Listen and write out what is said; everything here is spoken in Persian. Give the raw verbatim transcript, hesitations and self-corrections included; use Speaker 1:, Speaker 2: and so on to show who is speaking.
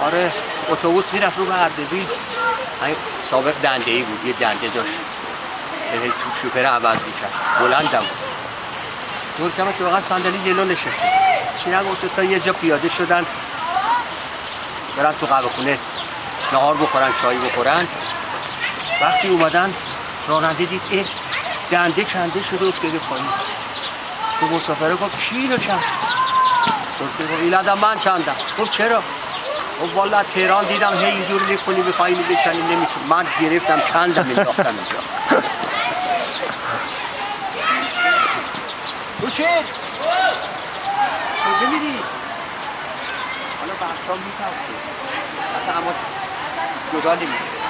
Speaker 1: آره اتوبوس میرفت رو به اردبیل. این سابق دنده ای بود، یه دنده داشت تو شوفر عوض میکرد، بلندم بود. دور کمه که واقعا صندلی جلو نشسته. چی نگفت تا یه جا پیاده شدن برن تو قهوه خونه نهار بخورن، چای بخورن. وقتی اومدن راننده دید اه دنده کنده شده افتاده پایین. تو مسافره گفت کیلو چند؟ گفت این آدم من چندم. گفت چرا؟ گفت والا تهران دیدم هی اینجور میکنی بخوایی بشنی نمیتونم. من گرفتم چندم انداختم اینجا. خوشید کجا میری؟ حالا بحثا میترسه اصلا اما جدا نمیشه.